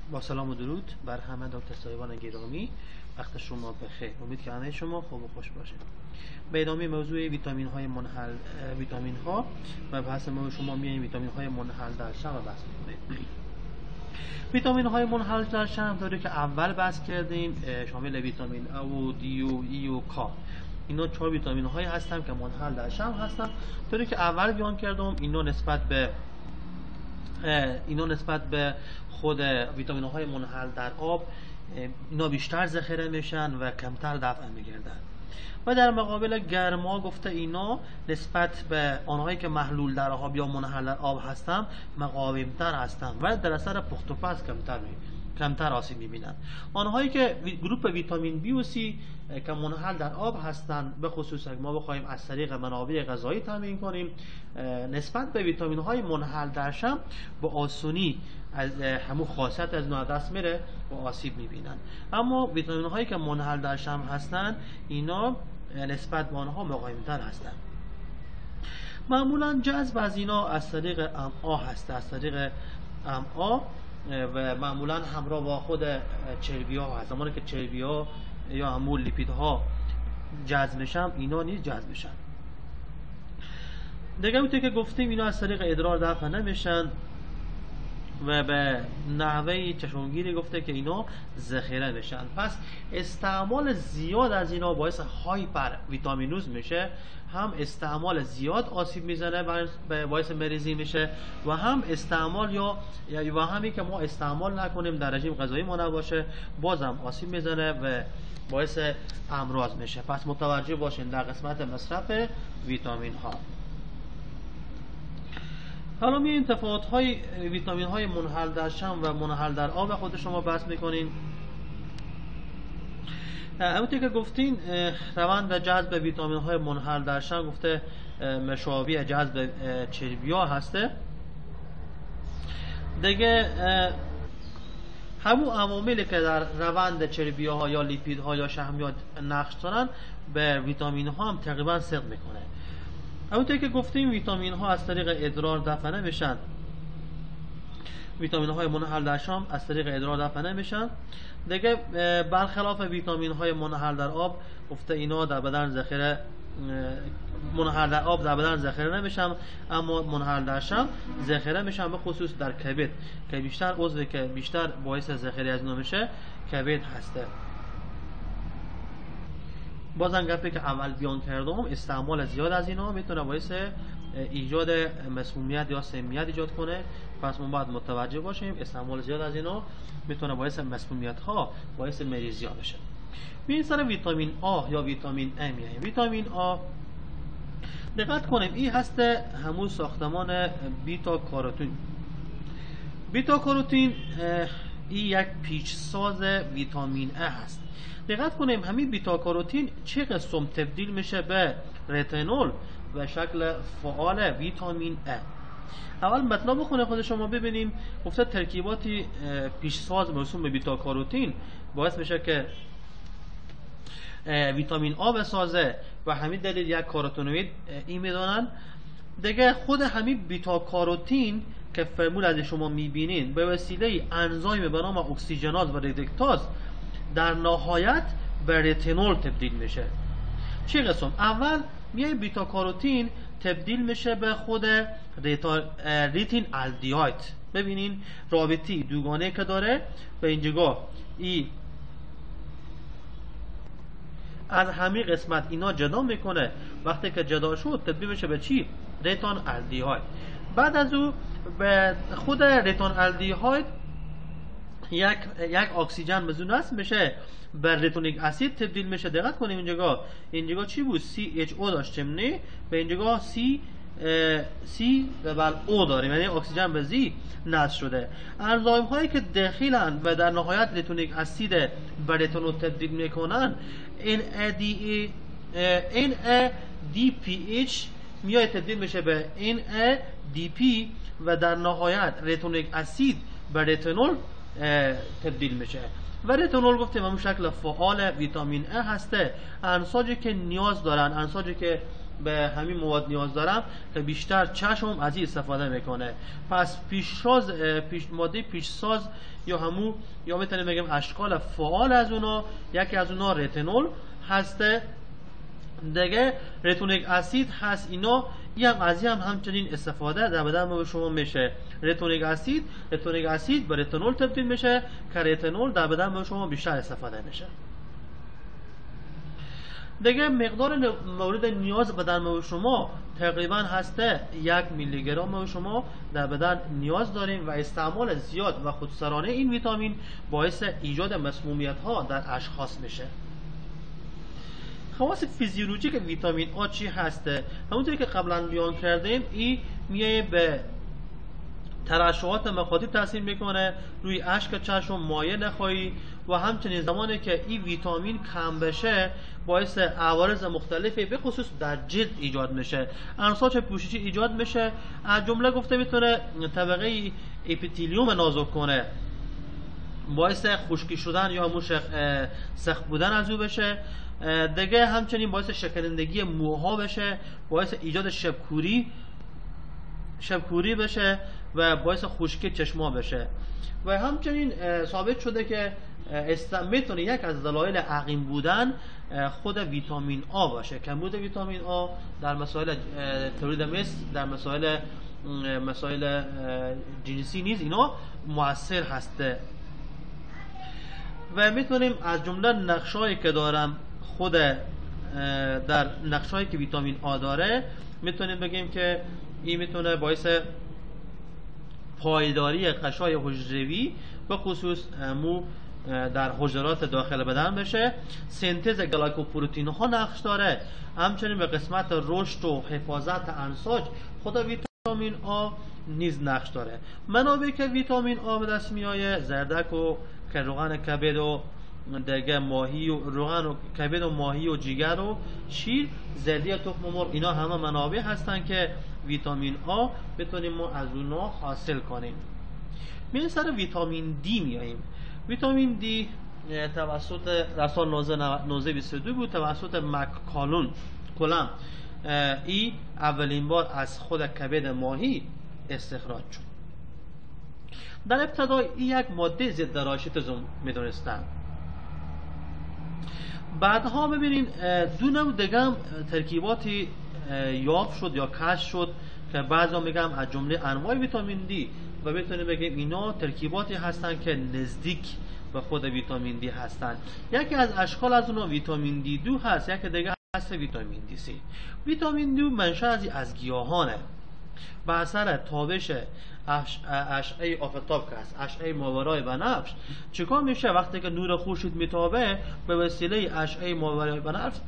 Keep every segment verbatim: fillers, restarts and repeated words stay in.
با سلام و درود بر همه دکتر صاحبان گرامی، وقت شما بخیر. امید که همه شما خوب و خوش باشید. به ادامه موضوع ویتامین های منحل ویتامین ها و بحث ما شما میایم ویتامین های منحل در شم بحث می‌کنیم. ویتامین های منحل در شم داره که اول بحث کردیم شامل ویتامین A و D و E و K. اینا چهار ویتامین هایی هستن که منحل در شم هستن. داره که اول بیان کردم اینا نسبت به اینا نسبت به خود ویتامین های منحل در آب اینا بیشتر ذخیره میشن و کمتر دفع میگردن. و در مقابل گرما گفته اینا نسبت به آنهایی که محلول در آب یا منحل در آب هستن مقاومتر هستن و در اثر پخت و پز کمتر می کمتر آسیب میبینن. آنهایی که گروپ ویتامین بی و سی که منحل در آب هستند، به خصوص اگه ما بخوایم از طریق منابع غذایی تامین کنیم، نسبت به ویتامین های منحل در شم با آسونی از همون خاصیت از نوع دست میره و آسیب میبینن. اما ویتامین هایی که منحل در شم هستند اینا نسبت به آنها مقاومتر هستند. معمولا جذب از اینا از طریق امعا هست، از طریق امعا و معمولا همراه با خود چربی ها هست. زمانی که چربی ها یا همون لیپید ها جذب میشن اینا نیز جذب میشن. دیگه میتونه که گفتیم اینا از طریق ادرار دفع نمیشن و به نحوه چشمگیری گفته که اینا ذخیره میشن. پس استعمال زیاد از اینا باعث هایپر ویتامینوز میشه، هم استعمال زیاد آسیب میزنه باعث مریضی میشه و هم استعمال یا و همی که ما استعمال نکنیم در رژیم غذایی ما نباشه بازم آسیب میزنه و باعث امراض میشه. پس متوجه باشین در قسمت مصرف ویتامین ها. حالا میایم تفاوت های ویتامین های منحل در شم و منحل در آب خود شما بحث میکنین. همونطور که گفتین روند جذب ویتامین های منحل در شم گفته مشابه جذب چربی ها هسته. دیگه همون عواملی که در روند چربی ها یا لیپید ها یا شحمیات نقش دارن به ویتامین ها هم تقریبا صدق میکنه. همونطور که گفتیم ویتامین ها از طریق ادرار دفع نمیشن. ویتامین های منحل در شم از طریق ادرار دفع نمیشن. دیگه برخلاف ویتامین های منحل در آب گفته اینا در بدن ذخیره منحل در آب در بدن ذخیره نمیشن، اما منحل در شم ذخیره میشن، به خصوص در کبد که بیشتر عضوی که بیشتر باعث ذخیره از اینا میشه کبد هسته. بازم گفته که اول بیان کردم استعمال زیاد از اینا میتونه باعث ایجاد مسمومیت یا سمیت ایجاد کنه. پس ما باید متوجه باشیم استعمال زیاد از اینا میتونه باعث مسمومیت ها باعث مریضی ها بشه. میریم سر ویتامین آ یا ویتامین ا میایم. ویتامین آ دقت کنیم این هست همون ساختمان بیتا کاروتین. بیتا کاروتین این یک پیچ ساز ویتامین ا هست. دقت کنیم همین بیتا کاروتین چه قسم تبدیل میشه به رتینول و شکل فعال ویتامین ا. اول مطلب بخونه خود شما ببینیم. گفته ترکیباتی پیشساز مرسوم به بیتا کاروتین باعث میشه که ویتامین آ بسازه و همین دلیل یک کاروتینوئید این میدونن. دیگه خود همین بیتا کاروتین که فرمول از شما میبینین به وسیله انزایم به نام اکسیژناز و ریدکتاز در نهایت به رتینول تبدیل میشه. چه قسم؟ اول میای بیتا کاروتین تبدیل میشه به خود ریتین الدیهاید. ببینین رابطی دوگانه که داره به اینجا ای از همین قسمت اینا جدا میکنه. وقتی که جدا شد تبدیل میشه به چی؟ ریتون الدیهاید. بعد از او به خود ریتون الدیهاید یک یک اکسیژن مزون است میشه بر ریتونیک اسید تبدیل میشه. دقت کنیم اینجا اینجا چی بود؟ سی اچ او داشتیم نه، به اینجا سی سی و بر او داریم، یعنی اکسیژن به زی نصب شده. انزایم هایی که دخیلن و در نهایت ریتونیک اسید بر ریتونول تبدیل میکنن ان ای دی ان ای دی پی اچ میاد تبدیل میشه به ان ای دی پی و در نهایت ریتونیک اسید بر ریتونول تبدیل میشه. و ریتینول گفتیم همون شکل فعال ویتامین ا هسته. انساجی که نیاز دارن، انساجی که به همین مواد نیاز دارم که بیشتر چشم از این استفاده میکنه. پس پیشساز پیش ماده پیشساز یا همون یا میتونیم بگیم اشکال فعال از اونا، یکی از اونا ریتینول هسته، دیگه ریتونیک اسید هست. اینا این هم از این هم همچنین استفاده در بدن ما شما میشه. ریتونیک اسید ریتونیک اسید به ریتینول تبدیل میشه که ریتینول در بدن ما شما بیشتر استفاده میشه. دیگه مقدار مورد نیاز بدن ما شما تقریبا هسته یک میلی گرم ما شما در بدن نیاز داریم و استعمال زیاد و خودسرانه این ویتامین باعث ایجاد مسمومیت ها در اشخاص میشه. خواص فیزیولوژیک ویتامین آ چی هسته؟ همونطوری که قبلا بیان کردیم این میایه به ترشحات مخاطی تاثیر میکنه، روی اشک چشم مایع نخواهی و همچنین زمانی که این ویتامین کم بشه باعث عوارض مختلفی به خصوص در جلد ایجاد میشه، انساج پوششی ایجاد میشه. از جمله گفته میتونه طبقه اپیتیلیوم نازک کنه، باعث خشکی شدن یا همون سخت بودن از او بشه. دیگه همچنین باعث شکنندگی موها بشه، باعث ایجاد شبکوری شبکوری بشه و باعث خشکی چشما بشه. و همچنین ثابت شده که میتونه یک از دلایل عقیم بودن خود ویتامین آ باشه. کمبود ویتامین آ در مسائل تولید مثل، در مسائل مسائل جنسی نیز اینا مؤثر هسته. و میتونیم از جمله نقشایی که دارم خود در نقشایی که ویتامین آ داره میتونیم بگیم که این میتونه باعث پایداری قشای حجروی به خصوص مو در حجرات داخل بدن بشه. سنتز گلایکوپروتئین ها نقش داره، همچنین به قسمت رشد و حفاظت انساج خود ویتامین آ نیز نقش داره. منابعی که ویتامین آ به دست میایه زردک و که روغن کبد و دیگه ماهی و روغن و کبد و ماهی و جگر و شیر، زردی تخم مرغ، اینا همه منابع هستن که ویتامین آ بتونیم ما از اونها حاصل کنیم. میریم سر ویتامین دی میاییم. ویتامین دی توسط در سال نوزده و بیست و دو بود توسط مککالون کلم ای اولین بار از خود کبد ماهی استخراج شد. در ابتدا این یک ماده ضد راشیتیسم میدونستن. بعدها ببینین دو نوع دیگه هم ترکیباتی یافت شد یا کشف شد که بعضا میگم از جمله انواع ویتامین دی و بتونیم بگیم اینا ترکیباتی هستن که نزدیک به خود ویتامین دی هستن. یکی از اشکال از اونها ویتامین دی دو هست، یکی دیگه هست ویتامین دی سی. ویتامین دی منشأ از گیاهانه. به اثر تابش اشعه آفتاب که هست، اشعه ماورای بنفش، چیکار میشه وقتی که نور خورشید میتابه به وسیله اشعه ماورای بنفش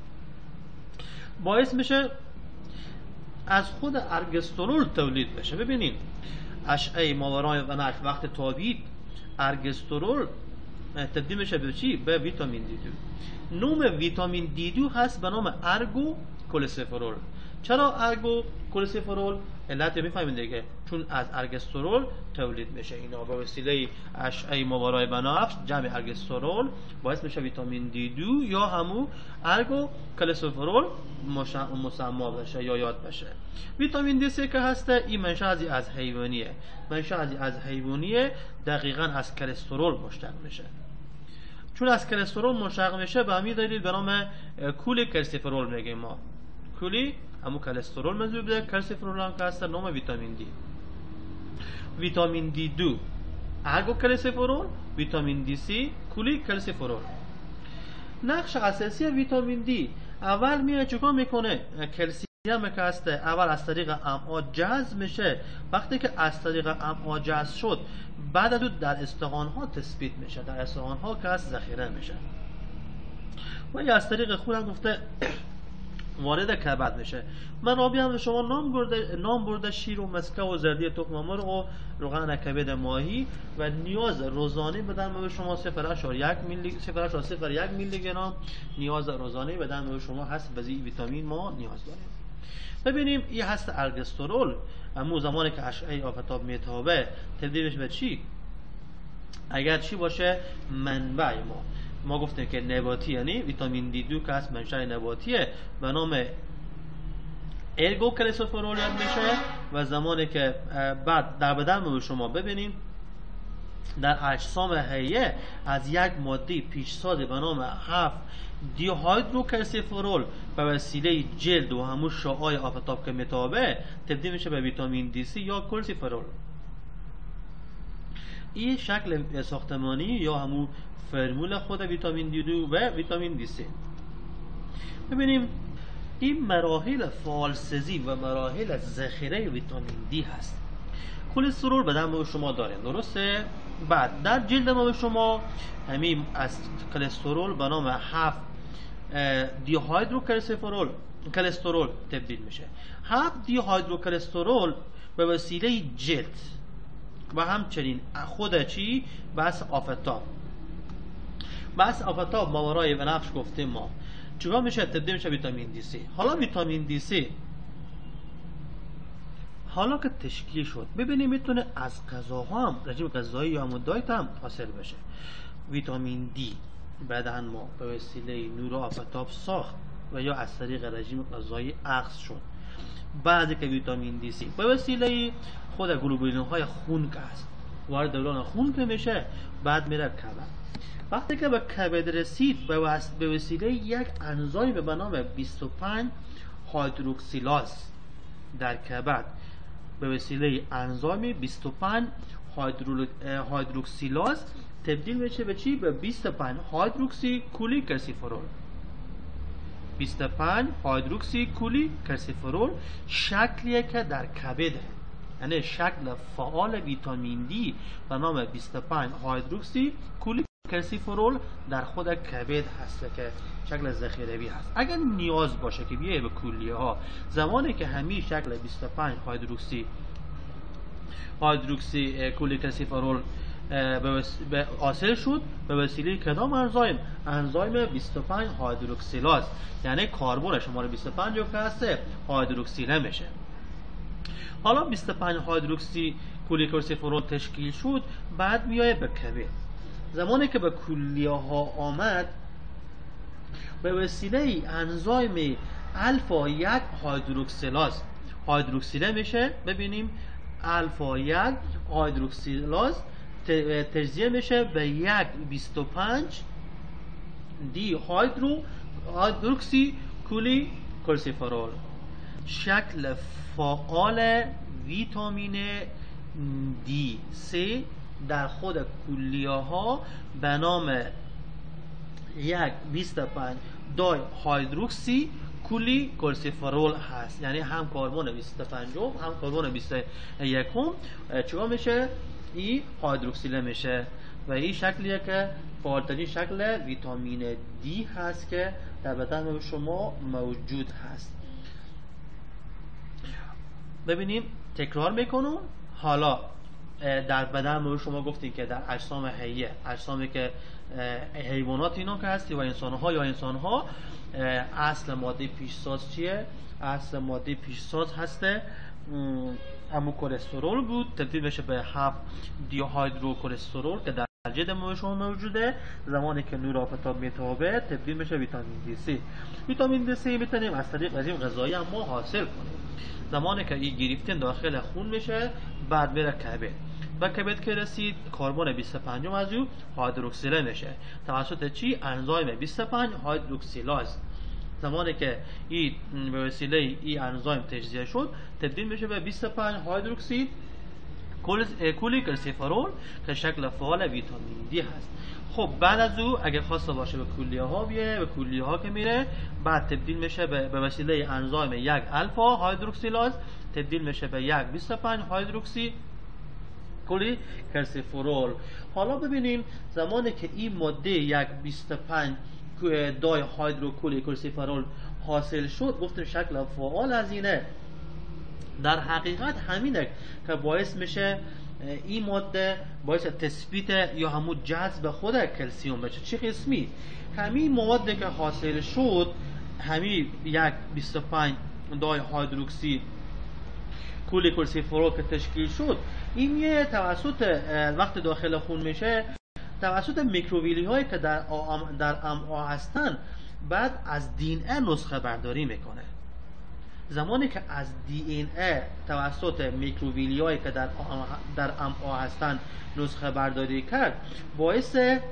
باعث میشه از خود ارگسترول تولید بشه. ببینید اشعه ماورای بنفش وقتی تابید ارگسترول تبدیل میشه به چی؟ به ویتامین دی دو. نام ویتامین دی دو هست به نام ارگو کلسیفرول. چرا ارگو کلسیفرول؟ علت میفهمید دیگه، چون از ارگسترول تولید میشه. اینا با وسیله اشعه ماورای بنفش جمع ارگسترول باعث میشه ویتامین دی دو یا همون ارگو کلسیفرول مسما بشه یا یاد بشه. ویتامین دی سی که هسته این منشأ از حیوانیه. منشأ از حیوانیه دقیقاً از کلسترول مشتق میشه. چون از کلسترول مشتق میشه به همین دلیل به نام کولی کلسیفرول میگیم ما. کولی همون کلسترول منظور بده، کلسیفرول هم که هست نام ویتامین دی. ویتامین دی دو ارگو کلسیفرول، ویتامین دی سی کولی کلسیفرول. نقش اساسی ویتامین دی اول میاد چیکار میکنه؟ کلسیم که هست اول از طریق امعا جذب میشه. وقتی که از طریق امعا جذب شد بعد از اون در استخوان ها تثبیت میشه، در استخوان ها که هست ذخیره میشه و یا از طریق خون هم گفته وارد کبد میشه. منابع هم شما نام برده نام برده شیر و مسکه و زردی تخم مرغ و روغن کبد ماهی و نیاز روزانه بدن به شما صفر اشار یک میلی صفر اشار صفر یک میلی گرم نیاز روزانه بدن به شما هست. به این ویتامین ما نیاز داریم. ببینیم این هست ارگسترول. اما زمانی که اشعه آفتاب میتابه تبدیل میشه به چی؟ اگر چی باشه منبع ما ما گفتیم که نباتی، یعنی ویتامین دی دو که از منشأ نباتیه به نام ارگو کلسیفرول یاد میشه و زمانی که بعد در بدن ما شما ببینیم در اجسام حیه از یک ماده پیشساز به نام هفت دیهایدروکلسیفرول به وسیله جلد و همون شعاع آفتاب که متابه تبدیل میشه به ویتامین دی سی یا کلسیفرول. این شکل ساختمانی یا همون فرمول خود ویتامین دی دو و ویتامین دی سی. ببینیم این مراحل فعالسازی و مراحل ذخیره ویتامین دی هست. کلسترول بدن ما شما داریم، درسته؟ بعد در جلد ما شما همین از کلسترول به نام هفت دیهایدروکلسیفرول کلسترول تبدیل میشه. هفت دیهایدروکلسترول به وسیله جلد و همچنین خود چی؟ بس آفتاب بس آفتاب ماورای بنفش گفتیم ما چگاه میشه؟ تبدیل میشه ویتامین دی سی. حالا ویتامین دی سی حالا که تشکیل شد ببینیم میتونه از غذاها هم رژیم غذایی یا همون دایت هم حاصل بشه. ویتامین دی بدن ما به وسیله نور آفتاب ساخت و یا از طریق رژیم غذایی اخذ شد. بعد که ویتامین دی سی به وسیله خود گلوبولین های خون که هست وارد دوران خون که میشه بعد میره کبد. وقتی که به کبد رسید به وسیله یک انزایم به نام بیست و پنج هیدروکسیلاز در کبد به وسیله انزایم بیست و پنج هیدروکسیلاز تبدیل میشه به چی؟ به بیست و پنج هیدروکسی کولی کلسیفرول. بیست و پنج هیدروکسی کولی کلسیفرول شکلیه که در کبد، یعنی شکل فعال ویتامین دی به نام بیست و پنج هیدروکسی کولی کلسیفرول در خود کبد هست که شکل ذخیروی هست. اگر نیاز باشه که بیایه به کلیه ها زمانی که همین شکل بیست و پنج هیدروکسی هیدروکسی کولی کلسیفرول به حاصل شد به وسیله کدام انزایم؟ انزایم بیست و پنج هیدروکسیلاز، یعنی کربن شماره بیست و پنج که هست هیدروکسیله میشه. حالا بیست و پنج هیدروکسی کولی کلسیفرول تشکیل شد بعد میایه به کبد. زمانی که به کلیه ها آمد به وسیله انزایم الفا یک هیدروکسیلاز هیدروکسیله میشه. ببینیم الفا یک هیدروکسیلاز تجزیه میشه به یک بیست و پنج دی هیدرو هیدروکسی کولی کلسیفرول. شکل فعال ویتامین دی سه در خود کلیه ها به نام یک بیست و پنج دای هیدروکسی کولی کلسیفرول هست، یعنی هم کربن بیست و پنج هم کربن بیست و یک چیکار میشه؟ این هیدروکسیله میشه و این شکلیه که فعالترین شکل ویتامین دی هست که در بدن شما موجود هست. ببینیم تکرار میکنم. حالا در بدن شما گفتیم که در اجسام حیه، اجسامی که حیوانات اینا که هستی و انسانها یا انسانها، اصل ماده پیشساز چیه؟ اصل ماده پیشساز هسته همون کلسترول بود تبدیل بشه به هفت دیهایدروکلسترول که در جلد ما شما موجوده. زمانی که نور آفتاب میتابه تبدیل میشه ویتامین دی سی. ویتامین دی سی میتونیم از طریق رژیم غذایی هم ما حاصل کنیم. زمانی که این گرفتن داخل خون میشه بعد میره کبد. و کبد که رسید کربن بیست و پنج از او هیدروکسیله میشه توسط چی؟ انزایم بیست و پنج هیدروکسیلاز. زمانی که این به وسیله این انزایم تجزیه شد تبدیل میشه به بیست و پنج هیدروکسی کولی کلسیفرول که شکل فعال ویتامین دی هست. خب بعد از او اگر خواسته باشه به کلیه ها بیه، به کلیه ها که میره بعد تبدیل میشه به وسیله انزایم یک الفا هیدروکسیلاز تبدیل میشه به یک بیست و پنج هیدروکسی کولی کلسیفرول. حالا ببینیم زمانی که این ماده یک بیست و پنج دای هیدروکولی کلسیفرول حاصل شد گفتیم شکل فعال از اینه در حقیقت همینه که باعث میشه این ماده باعث تثبیت یا همون جذب خود کلسیوم بشه. چه قسمی؟ همین مواد که حاصل شد همین یک بیست و پنج دای هیدروکسی کولی کلسیفرول که تشکیل شد این یه توسط وقت داخل خون میشه توسط میکروویلی هایی که در آم در امعا هستن بعد از دی ان ای نسخه برداری میکنه. زمانی که از دی ان ای توسط میکروویلی هایی که در در امعا هستن نسخه برداری کرد، باعث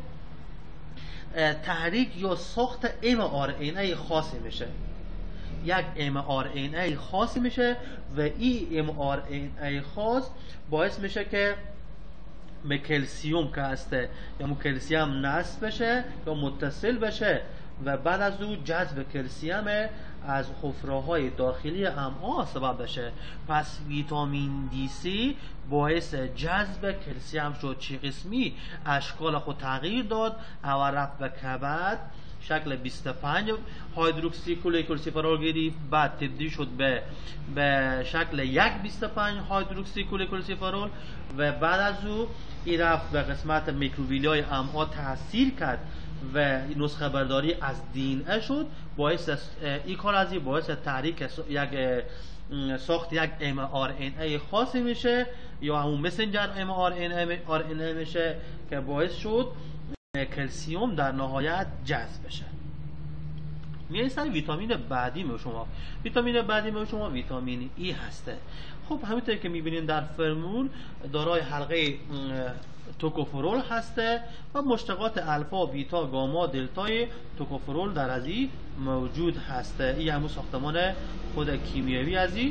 تحریک یا ساخت ام آر ان ای خاصی میشه. یک ام آر ان ای خاصی میشه و این ام آر ان ای خاص باعث میشه که به کلسیوم که هسته یا کلسیوم نصب بشه یا متصل بشه و بعد از او جذب کلسیوم از حفره‌های داخلی امعا سبب بشه. پس ویتامین دی سی باعث جذب کلسیوم شد. چه قسمی اشکال خود تغییر داد، اول رفت به کبد شکل بیست و پنج هیدروکسی کلوریکلسیفرول گرفت، بعد تبدیل شد به به شکل یک بیست و پنج هیدروکسی کلوریکلسیفرول و بعد از او این رفت به قسمت میکروویلی های امعا تاثیر کرد و نسخه برداری از دی ان ای شد. باعث این کار از این باعث تحریک یک ساخت یک ام آر ان ای خاصی میشه یا همون مسنجر ام آر ان ای میشه که باعث شد کلسیوم در نهایت جذب بشه. میاییم سر ویتامین بعدی ما شما. ویتامین بعدی ما شما ویتامین ای هسته. خب همونطور که میبینیم در فرمول دارای حلقه توکوفرول هسته و مشتقات الفا، بیتا، گاما، دلتای توکوفرول در ازی موجود هسته. این همون ساختمان خود کیمیایی ازی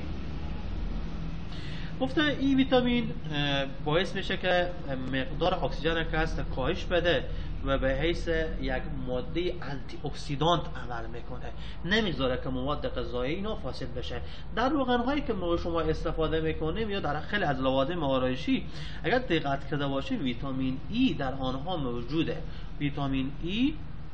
گفته. این ویتامین باعث میشه که مقدار اکسیژن که هست کاهش بده و به حیث یک ماده آنتی اکسیدانت عمل میکنه، نمیذاره که مواد غذایی اینا فاسد بشه. در روغن هایی که ما شما استفاده میکنیم یا در خیلی از لوازم آرایشی اگر دقت کرده باشید ویتامین ای در آنها موجوده. ویتامین ای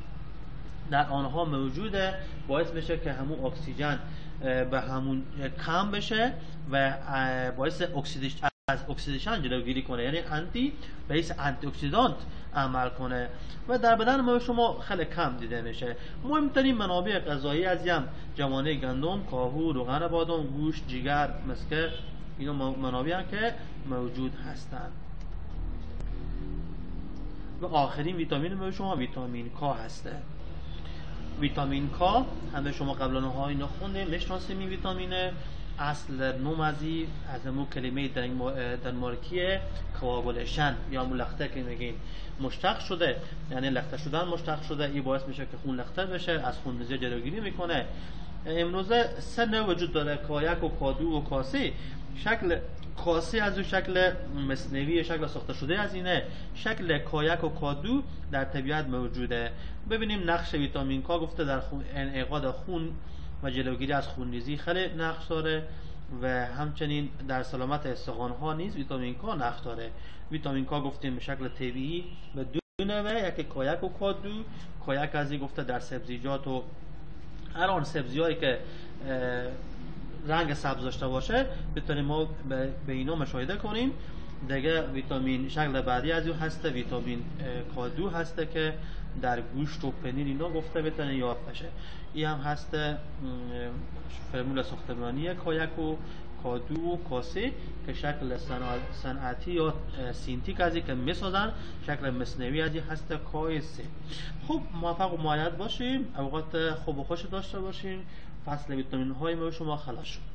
در آنها موجوده باعث میشه که همون اکسیژن به همون کم بشه و باعث اکسیدیشن از اکسیدیشن جلوگیری کنه، یعنی انتی به حیث انتی اکسیدانت عمل کنه و در بدن ما شما خیلی کم دیده میشه. مهمترین منابع غذایی از یم جوانه گندم، کاهو، روغن بادام، گوشت، جگر، مسکه، اینا منابعی هم که موجود هستند. و آخرین ویتامین ما شما ویتامین کا هسته. ویتامین کا همه شما قبلا ها اینا خونده میشناسیم. این ویتامین اصل نومزی از همون کلمه دنمارکی کوابولیشن یا همون لخته که میگیم مشتق شده، یعنی لخته شدن مشتق شده. این باعث میشه که خون لخته بشه، از خونریزی جلوگیری میکنه. امروزه سه نوع وجود داره، کایک و کادو و کاسه. شکل کاسه از اون شکل مصنوعی، شکل ساخته شده از اینه. شکل کایک و کادو در طبیعت موجوده. ببینیم نقش ویتامین کا گفته در خون انعقاد خون و جلوگیری از خونریزی خیلی نقش داره و همچنین در سلامت استخوان ها نیز ویتامین کا نقش داره. ویتامین کا گفتیم به شکل طبیعی و دو نوع، یکی کایک و کادو. کایک از این گفته در سبزیجات و هر آن سبزیایی که رنگ سبز داشته باشه بتونیم ما به اینا مشاهده کنیم. دیگه ویتامین شکل بعدی از او هسته ویتامین کادو هسته که در گوشت و پنیر اینا گفته بتونه یاد بشه. این هم هسته فرمول ساختمانی کایک و کادو و کاسه که شکل صنعتی یا سینتیک ازی که میسازن، شکل مصنوعی ازی هسته کاسه. خب موفق و مؤید باشیم، اوقات خوب و خوش داشته باشیم. فصل ویتامین های ما شما خلاص شد.